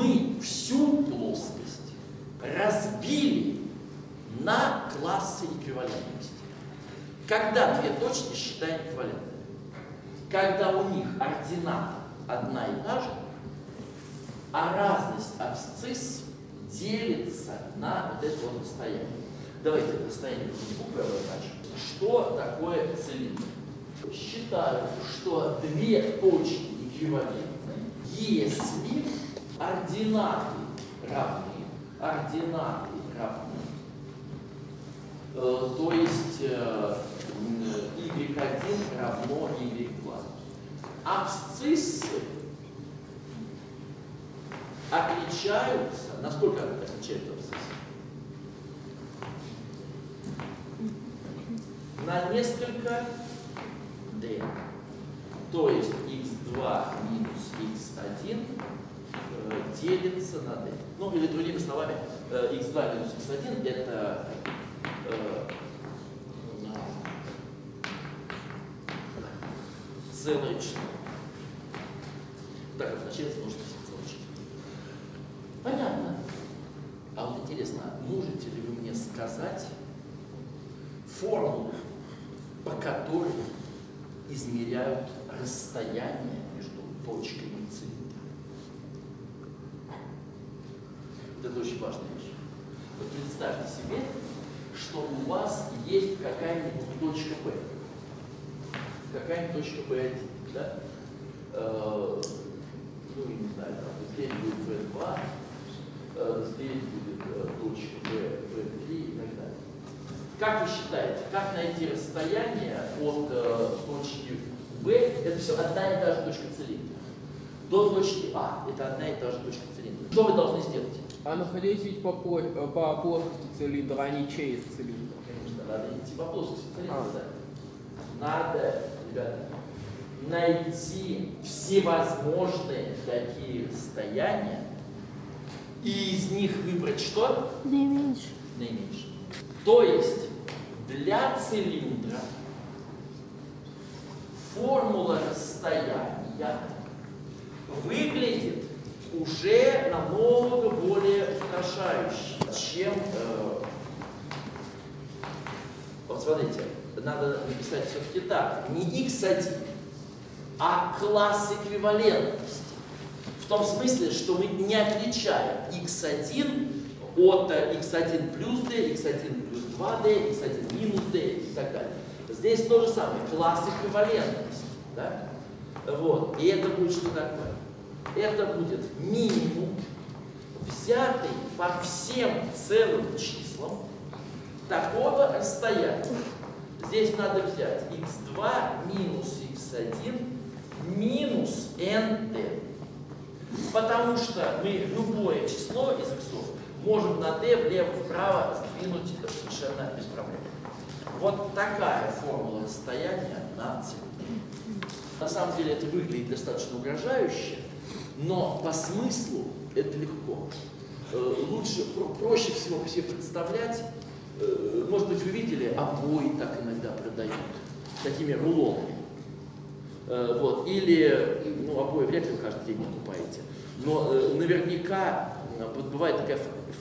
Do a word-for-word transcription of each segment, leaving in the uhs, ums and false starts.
мы всю плоскость разбили на классы эквивалентности. Когда две точки считаем эквивалентными? Когда у них ордината одна и та же, а разность абсцисс делится на вот это вот расстояние. Давайте это расстояние буквы обозначим. Что такое цилиндр? Считаю, что две точки эквивалентны, если ординаты равны, ординаты равны, э, то есть э, y один равно y два. Абсциссы отличаются, насколько отличаются абсциссы? На несколько d. То есть икс два минус икс один э, делится на d. Ну, или другими словами, э, икс два минус икс один это э, целое число. Так обозначается множество целое число. Понятно. А вот интересно, можете ли вы мне сказать формулу, по которой измеряют расстояние между точками цилиндра? Вот это очень важная вещь. Вот представьте себе, что у вас есть какая-нибудь точка P. Какая-нибудь точка P один, да? Э, ну, не знаю, там, здесь будет P два, э, здесь будет э, точка P три и так далее. Как вы считаете, как найти расстояние от э, точки B? Это все одна и та же точка цилиндра. До точки А это одна и та же точка цилиндра. Что вы должны сделать? А находясь ведь по, по, по плоскости цилиндра, а не через цилиндр. Конечно, надо идти по плоскости цилиндра. А. Да. Надо, ребята, найти всевозможные такие расстояния и из них выбрать что? Наименьше. Наименьше. То есть для цилиндра формула расстояния выглядит уже намного более устрашающе, чем... Э, вот смотрите, надо написать все-таки так, не икс один, а класс эквивалентности. В том смысле, что мы не отличаем икс один от икс один плюс d, икс один плюс два d, икс один минус d и так далее. Здесь то же самое, класс эквивалентности. Да? Вот. И это будет что такое? Это будет минимум, взятый по всем целым числам такого расстояния. Здесь надо взять икс два минус икс один минус nd. Потому что мы любое число из иксов можем на d влево-вправо сдвинуть совершенно без проблем. Вот такая формула расстояния на цилиндре. На самом деле это выглядит достаточно угрожающе, но по смыслу это легко. Лучше, проще всего себе представлять, может быть, вы видели, обои так иногда продают, такими рулонами. Вот. Или, ну, обои вряд ли вы каждый день покупаете, но наверняка вот бывает такая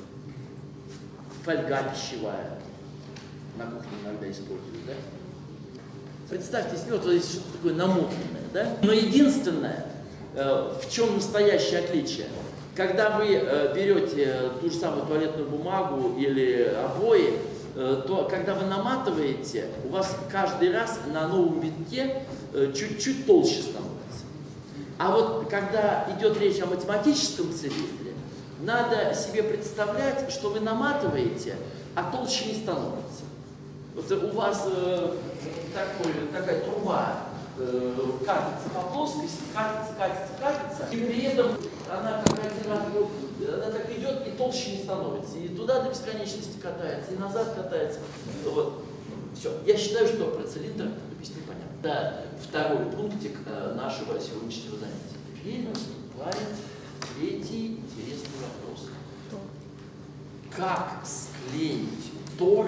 фольга пищевая, на кухне иногда используют, да? Представьте себе, вот здесь что-то такое намотанное, да? Но единственное, в чем настоящее отличие, когда вы берете ту же самую туалетную бумагу или обои, то когда вы наматываете, у вас каждый раз на новом витке чуть-чуть толще становится. А вот когда идет речь о математическом цилиндре, надо себе представлять, что вы наматываете, а толще не становится. Вот у вас э, такой, такая труба э, катится по плоскости, катится, катится, катится, и при этом она как один раз, она так идет и толще не становится. И туда до бесконечности катается, и назад катается. Вот. Все. Я считаю, что про цилиндр объяснить понятно. Да, второй пунктик э, нашего сегодняшнего занятия. Теперь наступает третий интересный вопрос. Как склеить тор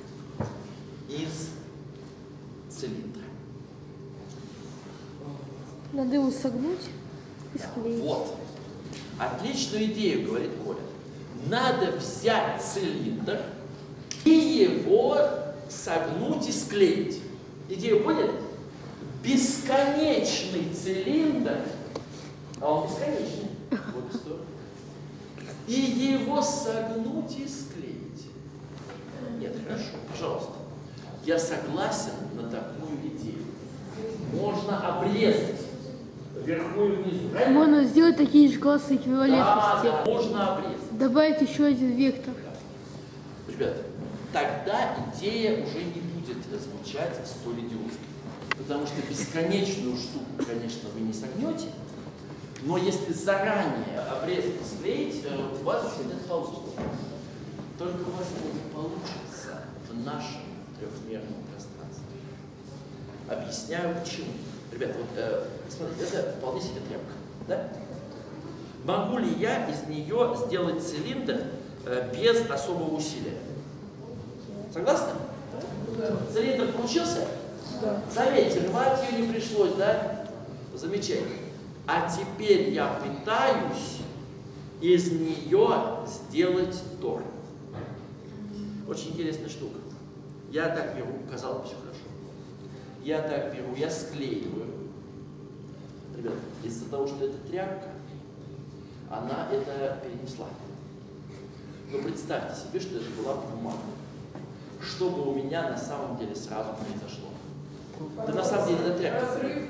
из цилиндра? Надо его согнуть и склеить. Вот. отличную идею, говорит Коля. Надо взять цилиндр и его согнуть и склеить. Идею поняли? Бесконечный цилиндр, а он бесконечный, вот история, и его согнуть и склеить. Нет, хорошо, пожалуйста. Я согласен на такую идею. Можно обрезать вверху и внизу. Правильно? Можно сделать такие же классы эквивалентности. Да, да, можно обрезать. Добавить еще один вектор. Ребята, тогда идея уже не будет звучать столь идиотски. Потому что бесконечную штуку, конечно, вы не согнете, но если заранее обрезать и склеить, у вас это получится. Только у вас это не получится в нашем трехмерном пространстве. Объясняю почему. Ребята, вот э, смотрите, это вполне себе тряпка. Да? Могу ли я из нее сделать цилиндр э, без особого усилия? Согласны? Цилиндр получился? Да. Заметьте, рвать ее не пришлось, да? Замечательно. А теперь я пытаюсь из нее сделать торт. Очень интересная штука. Я так беру, казалось бы, все хорошо. Я так беру, я склеиваю. Ребята, из-за того, что это тряпка, она это перенесла. Но представьте себе, что это была бумага. Что бы у меня на самом деле сразу произошло? Да на самом деле это тряпка.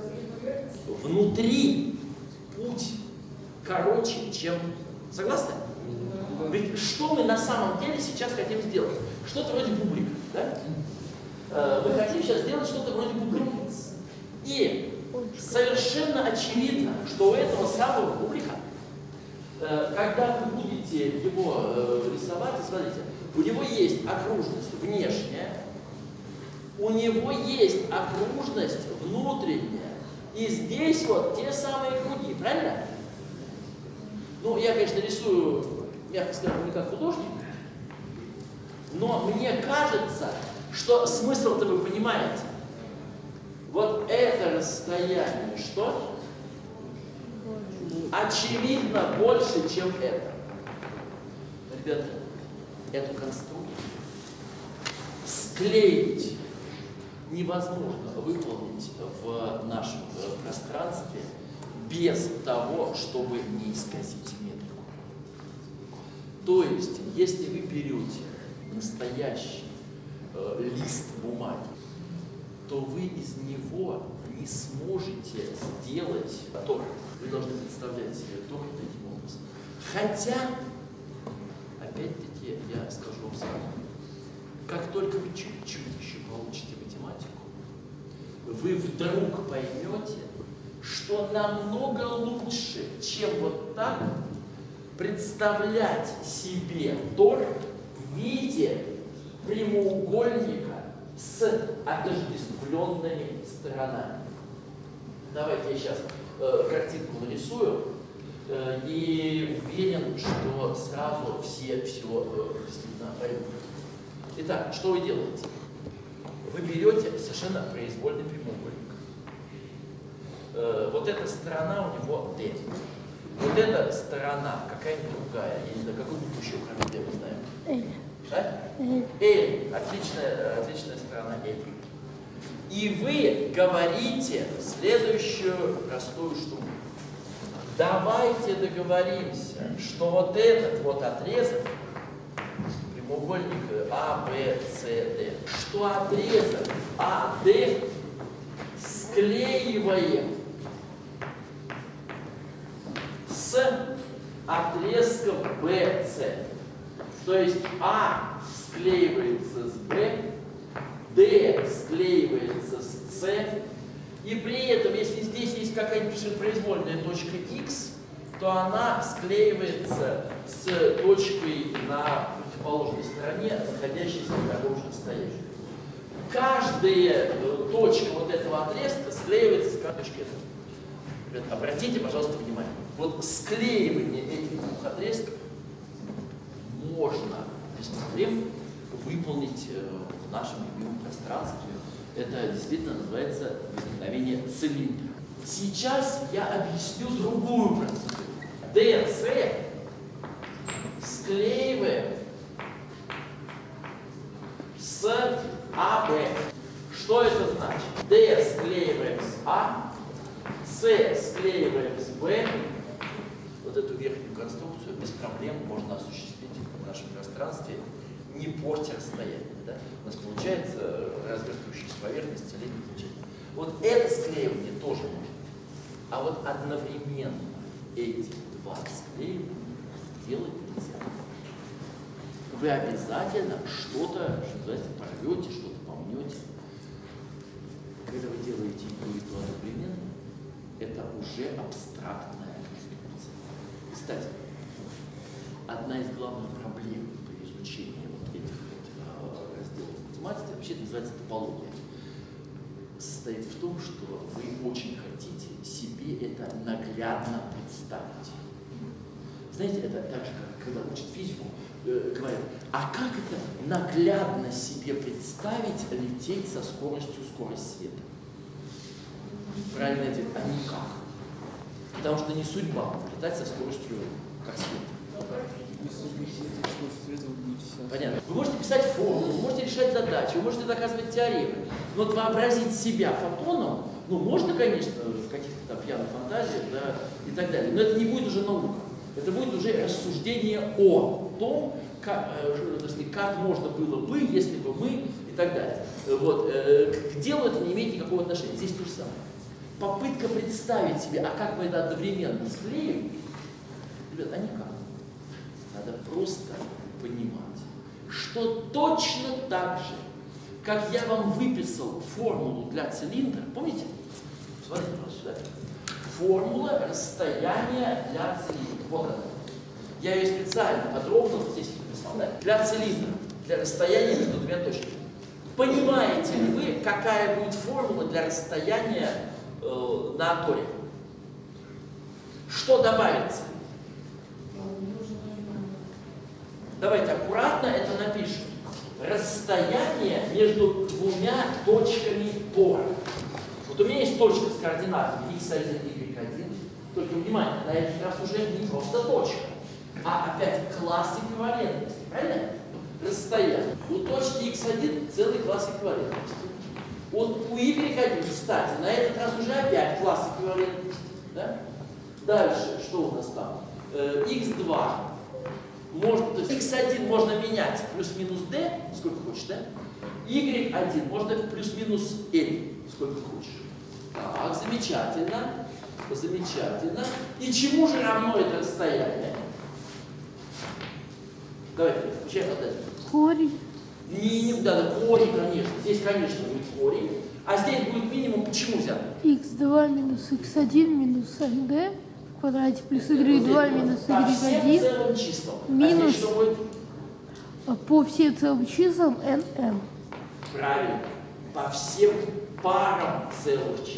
Внутри путь короче, чем... Согласны? Ведь что мы на самом деле сейчас хотим сделать? Что-то вроде бублика, да? Мы хотим сейчас сделать что-то вроде бублика. И совершенно очевидно, что у этого самого бублика, когда вы будете его рисовать, смотрите, у него есть окружность внешняя, у него есть окружность внутренняя, и здесь вот те самые круги, правильно? Ну, я, конечно, рисую, мягко скажем, не как художник, но мне кажется, что смысл-то вы понимаете. Вот это расстояние, что? Очевидно больше, чем это. Ребята, эту конструкцию склеить невозможно выполнить в нашем пространстве без того, чтобы не исказить метрику. То есть, если вы берете настоящий э, лист бумаги, то вы из него не сможете сделать торт. Вы должны представлять себе торт таким образом. Хотя, опять-таки, я скажу вам сразу, как только вы чуть-чуть еще получите математику, вы вдруг поймете, что намного лучше, чем вот так представлять себе торт в виде прямоугольника с отождествленными сторонами. Давайте я сейчас э, картинку нарисую э, и уверен, что сразу все все э, действительно поймут. Итак, что вы делаете? Вы берете совершенно произвольный прямоугольник. Э, вот эта сторона у него D. Вот эта сторона какая-нибудь другая. Я не знаю, какую еще кроме D мы знаем? L. Да? L. Отличная, отличная сторона L. И вы говорите следующую простую штуку. Давайте договоримся, что вот этот вот отрезок, прямоугольник А, Б, С, Д, что отрезок А, Д склеиваем с отрезком Б, С. То есть А склеивается с Б, D склеивается с C, и при этом, если здесь есть какая-нибудь произвольная точка X, то она склеивается с точкой на противоположной стороне, находящейся на таком же расстоянии. Каждая точка вот этого отрезка склеивается с каждой точкой. Ребят, обратите, пожалуйста, внимание. Вот склеивание этих двух отрезков можно без проблем выполнить в нашем любимом пространстве. Это действительно называется возникновение цилиндра. Сейчас я объясню другую процедуру. ди эс А, С склеиваем с Б. Вот эту верхнюю конструкцию без проблем можно осуществить в нашем пространстве, не портя расстояние. Да? У нас получается развернувшаяся поверхность целиком замечательно. Вот это склеивание тоже можно. А вот одновременно эти два склеивания сделать нельзя. Вы обязательно что-то, что называется, порвете, что-то помнете. Когда вы делаете и то одновременно, это уже абстрактная конструкция. Кстати, одна из главных проблем при изучении вот этих вот разделов математики, вообще называется топология, состоит в том, что вы очень хотите себе это наглядно представить. Знаете, это так же, как когда учат физику, э, говорят, а как это наглядно себе представить лететь со скоростью скорость света? Правильный ответ, а никак. Потому что не судьба летать со скоростью как свет. Понятно. Вы можете писать формулы, вы можете решать задачи, вы можете доказывать теоремы. Но вот вообразить себя фотоном, ну, можно, конечно, в каких-то там пьяных фантазиях, да, и так далее. Но это не будет уже наука. Это будет уже рассуждение о том, как, э, как можно было бы, если бы мы, и так далее. Вот, э, к делу это не имеет никакого отношения. Здесь то же самое. Попытка представить себе, а как мы это одновременно склеим, ребят, а никак. Надо просто понимать, что точно так же, как я вам выписал формулу для цилиндра, помните? Смотрите просто сюда. Формула расстояния для цилиндра. Вот она. Я ее специально подробно вот здесь написал. Да? Для цилиндра, для расстояния между двумя точками. Понимаете ли вы, какая будет формула для расстояния э, на аторе? Что добавится? Давайте аккуратно это напишем. Расстояние между двумя точками тора. Вот у меня есть точка с координатами икс один, игрек один. Только внимание, на этот раз уже не просто точка, а опять класс эквивалентности. Правильно? Расстояние. У точки икс один целый класс эквивалентности. Вот у игрек один, кстати, на этот раз уже опять класс эквивалентности. Да? Дальше, что у нас там? икс два. Можно, то есть икс один можно менять плюс-минус d, сколько хочешь, да? игрек один можно плюс-минус l, сколько хочешь. Так, замечательно, замечательно. И чему же равно это расстояние? Давайте, включаем опять. Корень. Не, не, да, да, корень, конечно. Здесь, конечно, будет корень. А здесь будет минимум, почему взят? икс два минус икс один минус эн дэ в квадрате плюс игрек два минус игрек один целым числам. минус А здесь что будет? по всем целым числам эн эм. Правильно. По всем парам целых чисел.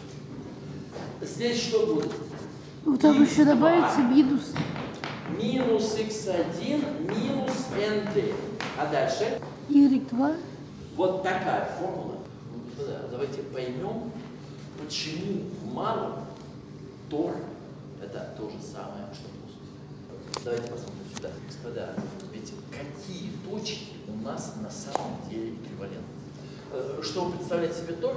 Здесь что будет? Вот там еще добавится минус. Минус икс один минус эн дэ. А дальше? игрек два. Вот такая формула. Давайте поймем, почему в малом тор это то же самое, что плоскость. Давайте посмотрим сюда. Господа, ведь какие точки у нас на самом деле эквивалентны? Чтобы представлять себе тор,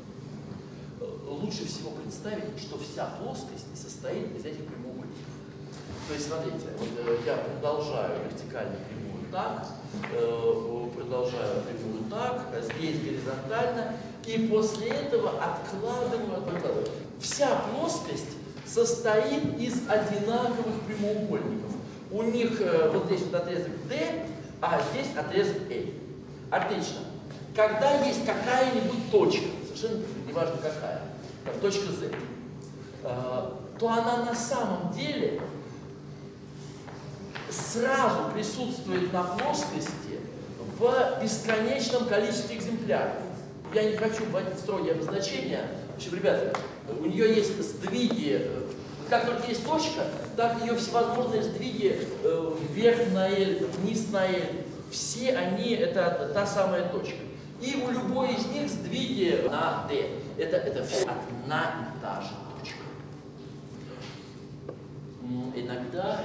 лучше всего представить, что вся плоскость состоит из этих прямоугольников. То есть, смотрите, вот я продолжаю вертикальную прямую так, продолжаю прямую так, а здесь горизонтально, и после этого откладываю, откладываю. Вся плоскость состоит из одинаковых прямоугольников. У них вот здесь вот отрезок D, а здесь отрезок L. Отлично. Когда есть какая-нибудь точка, совершенно неважно какая, там, точка Z, то она на самом деле сразу присутствует на плоскости в бесконечном количестве экземпляров. Я не хочу вводить строгие обозначения. В общем, ребята, у нее есть сдвиги. Как только есть точка, так ее всевозможные сдвиги вверх на L, вниз на L. Все они это та самая точка. И у любой из них сдвиги на D. Это, это все одна и та же точка. Иногда,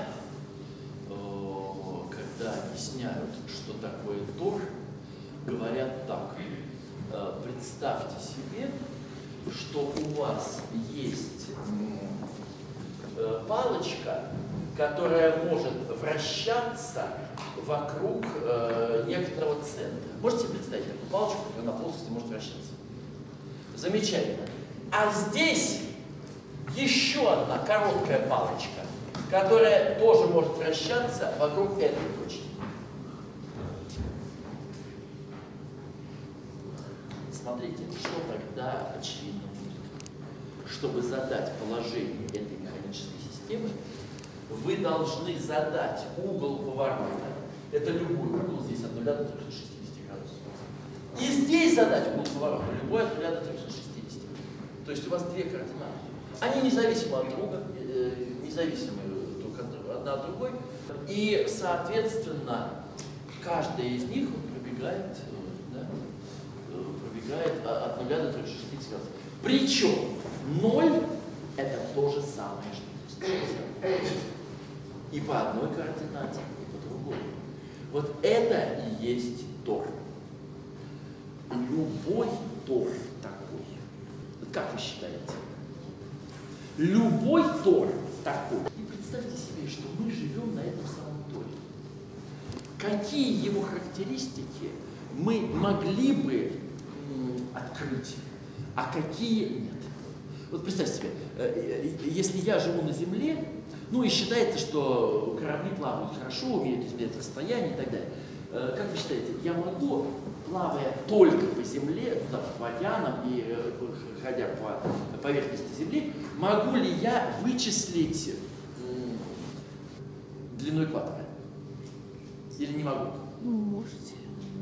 когда объясняют, что такое тор, говорят так. Представьте себе, что у вас есть э, палочка, которая может вращаться вокруг э, некоторого центра. Можете себе представить такую палочку, которая на плоскости может вращаться? Замечательно. А здесь еще одна короткая палочка, которая тоже может вращаться вокруг этой точки. Смотрите, что тогда очевидно будет. Чтобы задать положение этой механической системы, вы должны задать угол поворота. Это любой угол здесь от нуля до трёхсот шестидесяти градусов. И здесь задать угол поворота любой от нуля до трёхсот шестидесяти. То есть у вас две координаты. Они независимы от друга, независимы друг от, одна от другой. И, соответственно, каждая из них пробегает, да, пробегает от нуля до трёхсот шестидесяти градусов. Причем ноль это то же самое, что и по одной координате, и по другой. Вот это и есть тор. Любой тор такой. Вот как вы считаете? Любой тор такой. И представьте себе, что мы живем на этом самом торе. Какие его характеристики мы могли бы открыть, а какие нет? Вот представьте себе, если я живу на Земле, ну и считается, что корабли плавают хорошо, умеют измерять расстояние и так далее. Как вы считаете, я могу, плавая только по земле, да, по океанам и э, ходя по поверхности Земли, могу ли я вычислить э, длину экватора? Или не могу? Можете.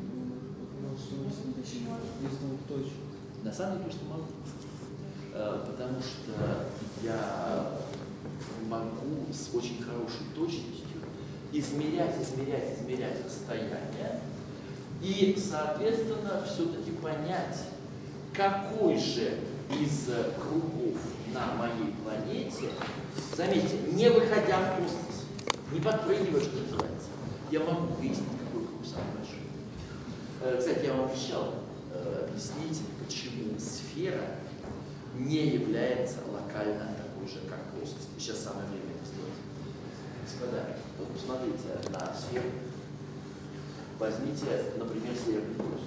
На самом деле, точно могу. Э, потому что я могу с очень хорошей точностью измерять, измерять, измерять расстояние и, соответственно, все-таки понять, какой же из кругов на моей планете, заметьте, не выходя в космос, не подпрыгивая, что называется, я могу выяснить, какой круг самый большой. Кстати, я вам обещал объяснить, почему сфера не является локально такой же, как плоскость. Сейчас самое время это сделать. Господа, вот посмотрите на сферу. Возьмите, например, Северный полюс.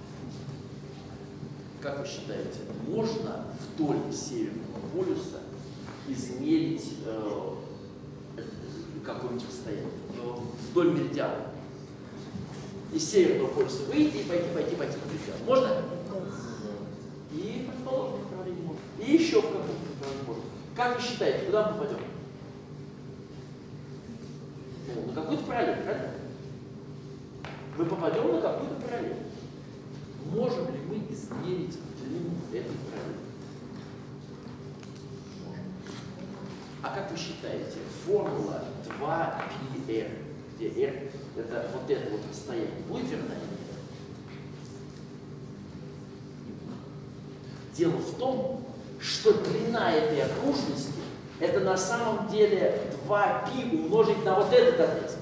Как вы считаете, можно вдоль Северного полюса измерить э, какое-нибудь расстояние? Вдоль меридиана. Из Северного полюса выйти и пойти, пойти, пойти по меридиану. Можно? И в противоположном направлении можно. И еще в каком-то направлении можно. Как вы считаете, куда мы попадем? Ну, на какую-то параллель, правильно? Мы попадем на какую-то параллель. Можем ли мы измерить длину этой параллели? Можем. А как вы считаете, формула два пи эр, где r это вот это вот расстояние, будет верна или нет? Не будет. Дело в том, что длина этой окружности это на самом деле два пи умножить на вот этот отрезок.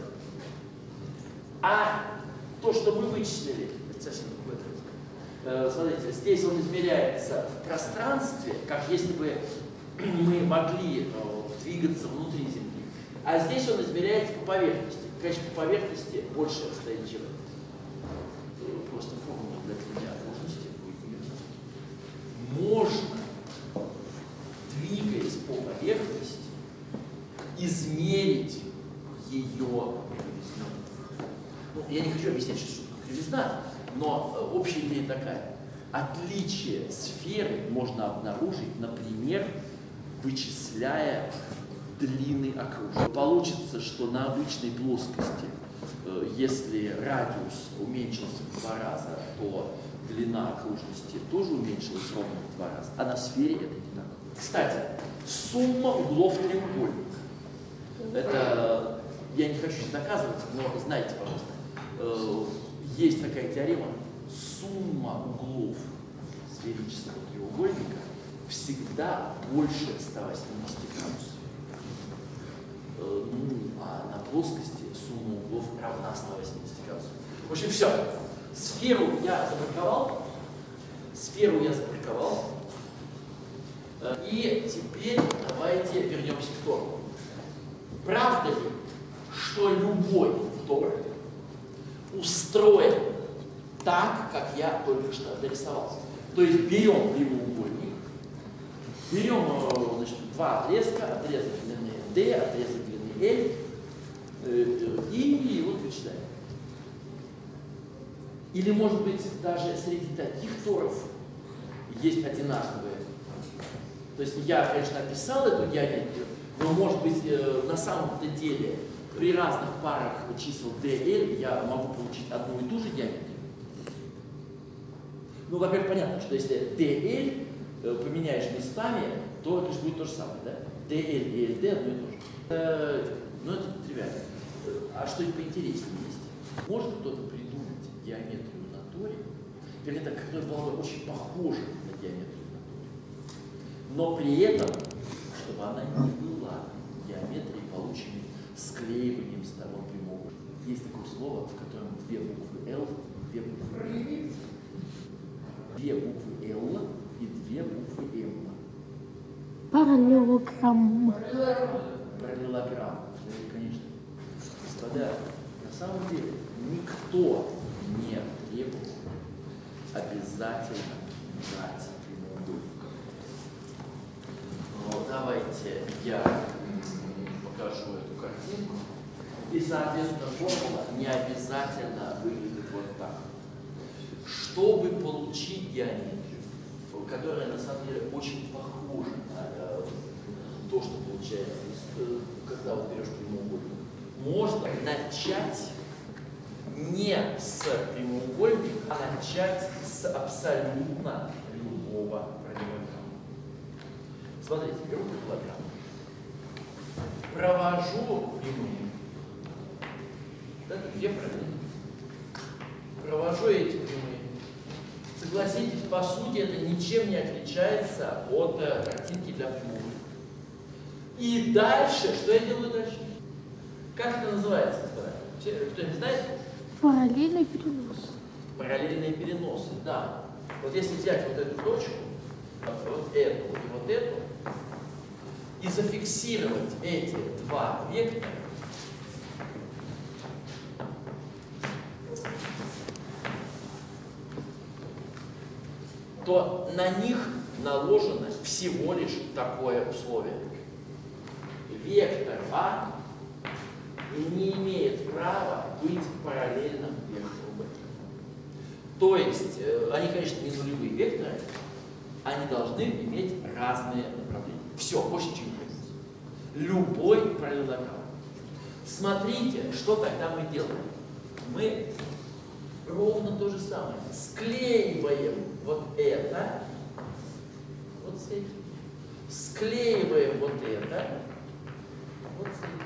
А то, что мы вычислили, это совсем другой отрезок. Э, смотрите, здесь он измеряется в пространстве, как если бы мы могли э, двигаться внутри Земли. А здесь он измеряется по поверхности. Конечно, по поверхности больше расстояние, чем это. Просто формула для длины окружности будет неверна. Можно, двигаясь по поверхности, измерить ее кривизну. Ну, я не хочу объяснять, что такое кривизна, но общая идея такая. Отличие сферы можно обнаружить, например, вычисляя длины окружности. Получится, что на обычной плоскости, если радиус уменьшился в два раза, то длина окружности тоже уменьшилась ровно в два раза, а на сфере это не так. Кстати, сумма углов треугольника. Это, я не хочу доказывать, но знайте, пожалуйста, есть такая теорема, сумма углов сферического треугольника всегда больше ста восьмидесяти градусов. Ну, а на плоскости сумма углов равна ста восьмидесяти градусов. В общем, все. Сферу я забраковал. Сферу я забраковал. И теперь давайте вернемся к тору. Правда ли, что любой тор устроен так, как я только что нарисовал? То есть берем прямоугольник, берем значит, два отрезка, отрезок длины D, отрезок длины L, и его вычитаем. Или, может быть, даже среди таких торов есть одинаковые. То есть я, конечно, описал эту геометрию, но, может быть, на самом-то деле при разных парах чисел D, L я могу получить одну и ту же геометрию. Ну, во-первых, понятно, что если D, L поменяешь местами, то это же будет то же самое, да? D, L и L D одно и то же. Ну, это тривиально. А что-нибудь поинтереснее есть? Может кто-то придумать геометрию на торе, вернее, так, которая была бы очень похожа на геометрию на торе, но при этом, чтобы она не была геометрией, полученной склеиванием сторон прямоугольника. Есть такое слово, в котором две буквы L, две буквы L, две буквы L и две буквы M. Параллелограмм. Параллелограмм, конечно. Господа, на самом деле никто не требовал обязательно брать прямоугольник. Ну, давайте я покажу эту картинку. И, соответственно, формула не обязательно выглядит вот так. Чтобы получить геометрию, которая на самом деле очень похожа на то, что получается, когда вот берешь прямоугольник, можно начать не с прямоугольника, а начать с абсолютно любого параллелограмма. Смотрите, беру параллелограмм, провожу прямые, это две параллели, провожу эти прямые. Согласитесь, по сути, это ничем не отличается от э, картинки для прямоугольника. И дальше, что я делаю дальше? Как это называется, господа? Кто-нибудь знает? Параллельный перенос. Параллельные переносы, да. Вот если взять вот эту точку, вот эту и вот эту, и зафиксировать эти два вектора, то на них наложено всего лишь такое условие. Вектор А не имеет права быть параллельным вектору Б. То есть, э, они, конечно, не нулевые векторы, они должны иметь разные направления. Все, больше ничего не требуется. Любой параллелограмм. Смотрите, что тогда мы делаем. Мы ровно то же самое. Склеиваем вот это, вот с этим. Склеиваем вот это, вот с этим.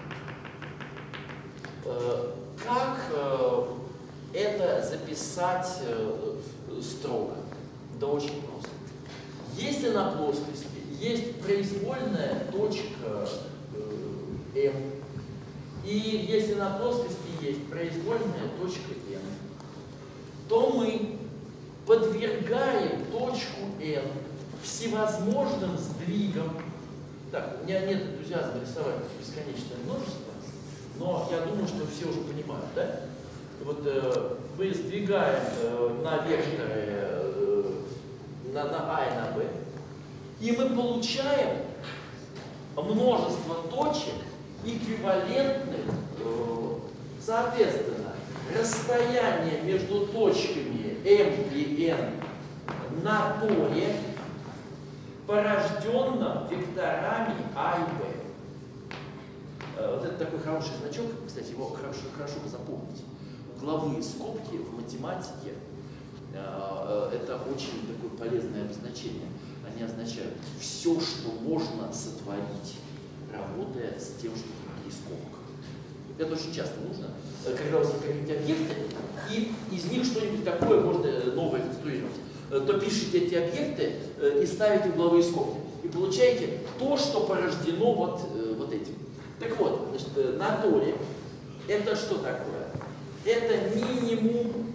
Э, как э, это записать э, строго? Да очень просто. Если на плоскости есть произвольная точка э, M, и если на плоскости есть произвольная точка N, то мы подвергаем точку N всевозможным сдвигам. Так, у меня нет энтузиазма рисовать бесконечное множество, но я думаю, что все уже понимают, да? Вот э, мы сдвигаем э, на векторы э, на, на А и на Б, и мы получаем множество точек, эквивалентных, э, соответственно, расстояние между точками М и Н на торе, порожденном векторами А и Б. Э, вот это такой хороший значок, кстати, его хорошо, хорошо бы запомнить. Угловые скобки в математике э, это очень такое полезное обозначение. Они означают все, что можно сотворить, работая с тем, что внутри скобок. Это очень часто нужно, когда у вас есть какие-то объекты, и из них что-нибудь такое можно новое конструировать. То пишите эти объекты и ставите угловые скобки. И получаете то, что порождено вот, вот этим. Так вот, значит, на торе это что такое? Это минимум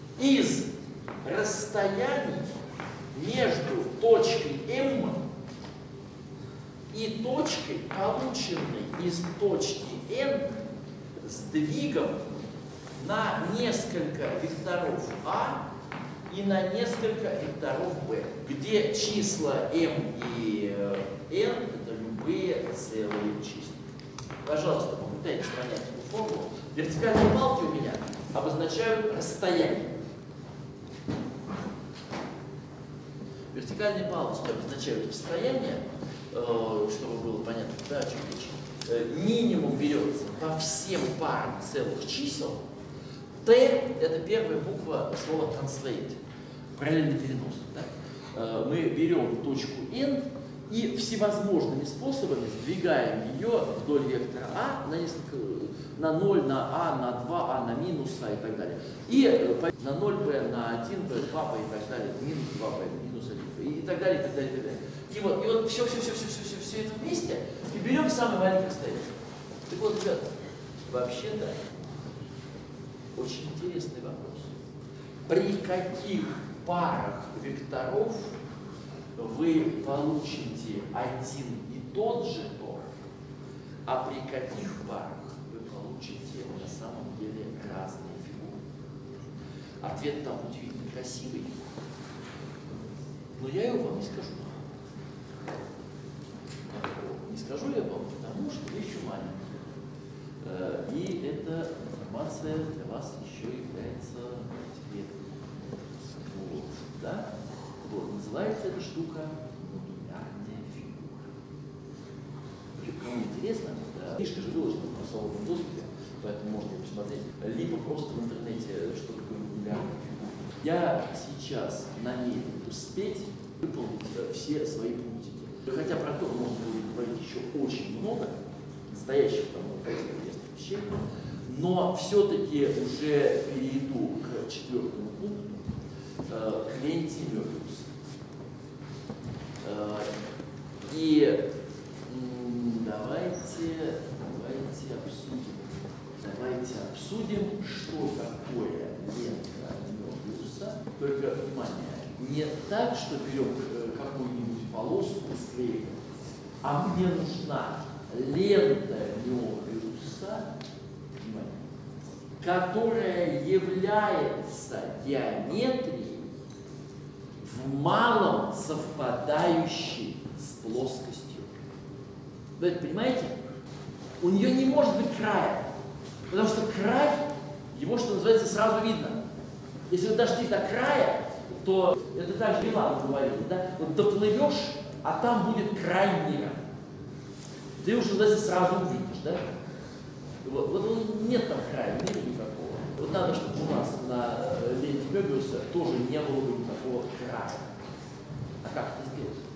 из расстояний между точкой М и точкой, полученной из точки N, сдвигом на несколько векторов А и на несколько векторов B, где числа m и n это любые целые числа. Пожалуйста, попытайтесь понять эту формулу. Вертикальные палки у меня обозначают расстояние. Вертикальные палочки обозначают расстояние, чтобы было понятно, да, о чем речь. Минимум берется по всем парам целых чисел. T – это первая буква слова translate, параллельный перенос. Да? Мы берем точку n и всевозможными способами сдвигаем ее вдоль вектора А на, несколько, на ноль, на А, на два А, на минус А и так далее. И на ноль Б, на один Б, два Б и так далее, минус два Б, минус один Б и так далее, и так далее, и так далее. И вот, и вот все, все, все, все, все, все, все это вместе и берем самый маленький расстояние. Так вот, ребята, вообще-то очень интересный вопрос. При каких парах векторов вы получите один и тот же торг, а при каких парах вы получите на самом деле разные фигуры? Ответ там удивительно красивый, но я его вам не скажу. Не скажу я вам, потому что вы еще маленькие. И эта информация для вас еще является секретом. Вот, да? Вот, называется эта штука модулярная фигура. Кому интересно, да, книжка же выложена в свободном доступе, поэтому можно ее посмотреть, либо просто в интернете, что такое модулярная фигура. Я сейчас намерен успеть выполнить все свои пунктики. Хотя про то можно будет говорить еще очень много, настоящих там интересных вещей, но все-таки уже перейду к четвертому пункту, к ленте Мёбиуса. И давайте, давайте обсудим, давайте обсудим, что такое лента Мёбиуса. Только, внимание, не так, что берем какую-нибудь полоску и склеим, а мне нужна лента Мёбиуса, которая является геометрией в малом совпадающей с плоскостью. Вы это понимаете? У нее не может быть края, потому что край, его, что называется, сразу видно. Если вы дошли до края, то это так же Вилан говорил, да? Вот доплывешь, а там будет край мира. Ты уже, называется, сразу увидишь, да? Вот, вот нет там края, нет никакого. Вот надо, чтобы у нас на ленте Мёбиуса тоже не было бы никакого края. А как это сделать?